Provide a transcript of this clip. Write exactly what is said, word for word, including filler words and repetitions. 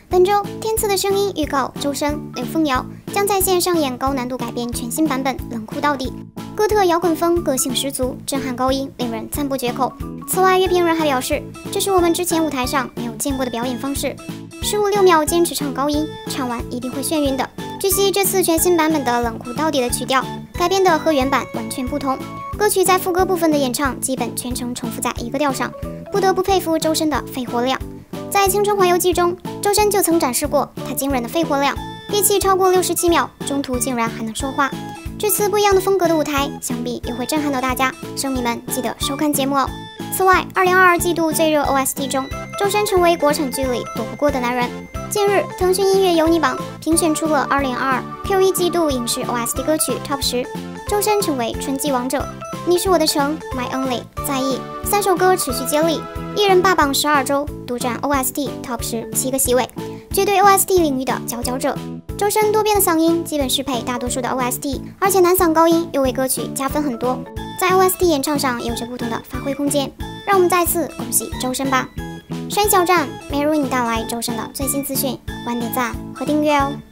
本周天赐的声音预告，周深、刘凤瑶将在线上演高难度改编全新版本《冷酷到底》，哥特摇滚风个性十足，震撼高音令人赞不绝口。此外，乐评人还表示，这是我们之前舞台上没有见过的表演方式，十五六秒坚持唱高音，唱完一定会眩晕的。据悉，这次全新版本的《冷酷到底》的曲调改编的和原版完全不同，歌曲在副歌部分的演唱基本全程重复在一个调上，不得不佩服周深的肺活量。在《青春环游记》中，周深就曾展示过他惊人的肺活量，憋气超过六十七秒，中途竟然还能说话。这次不一样的风格的舞台，想必又会震撼到大家，生迷们记得收看节目哦。此外，二零二二季度最热 O S T 中，周深成为国产剧里躲不过的男人。近日，腾讯音乐有你榜评选出了二零二二 Q 一季度影视 O S T 歌曲 Top 十，周深成为春季王者。你是我的城、My Only、在意三首歌持续接力，一人霸榜十二周，独占 O S T Top 十七个席位，绝对 O S T 领域的佼佼者。周深多变的嗓音基本适配大多数的 O S T， 而且男嗓高音又为歌曲加分很多，在 O S T 演唱上有着不同的发挥空间。让我们再次恭喜周深吧！山小站每日为你带来周深的最新资讯，欢迎点赞和订阅哦。